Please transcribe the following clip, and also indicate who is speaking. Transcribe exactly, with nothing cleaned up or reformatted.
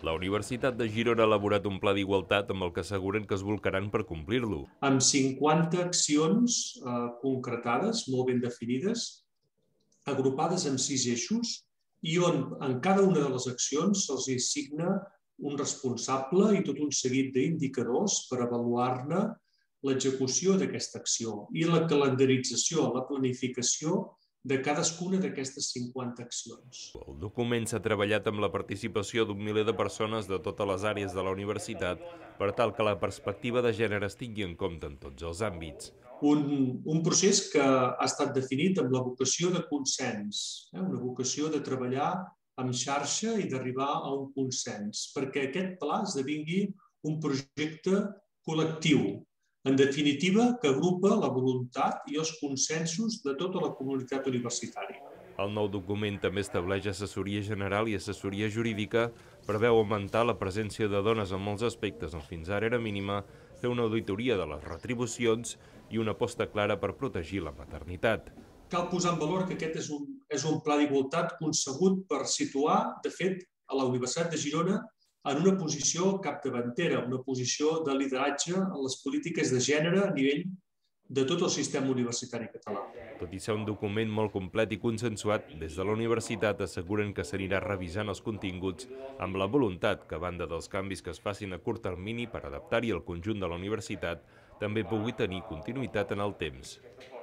Speaker 1: La Universitat de Girona ha elaborat un pla d'igualtat amb el que asseguren que es bolcaran per complir-lo.
Speaker 2: Amb cinquanta accions eh, concretades, molt ben definides, agrupades en sis eixos, i on en cada una de les accions se'ls assigna un responsable i tot un seguit d'indicadors per avaluar-ne l'execució d'aquesta acció i la calendarització, la planificació de cadascuna d'aquestes cinquanta accions.
Speaker 1: El document s'ha treballat amb la participació d'un miler de persones de totes les àrees de la universitat per tal que la perspectiva de gènere es tingui en compte en tots els àmbits.
Speaker 2: Un, un procés que ha estat definit amb la vocació de consens, eh? una vocació de treballar en xarxa i d'arribar a un consens, perquè aquest pla esdevingui un projecte col·lectiu, en definitiva, que agrupa la voluntat i els consensos de tota la comunitat universitària.
Speaker 1: El nou document també estableix assessoria general i assessoria jurídica, preveu augmentar la presència de dones en molts aspectes on fins ara era mínima, fer una auditoria de les retribucions i una aposta clara per protegir la maternitat.
Speaker 2: Cal posar en valor que aquest és un, és un pla d'igualtat concebut per situar, de fet, a la Universitat de Girona en una posició capdavantera, una posició de lideratge en les polítiques de gènere a nivell de tot el sistema universitari català.
Speaker 1: Tot i ser un document molt complet i consensuat, des de la universitat asseguren que s'anirà revisant els continguts amb la voluntat que, a banda dels canvis que es facin a curt termini per adaptar-hi el conjunt de la universitat, també pugui tenir continuïtat en el temps.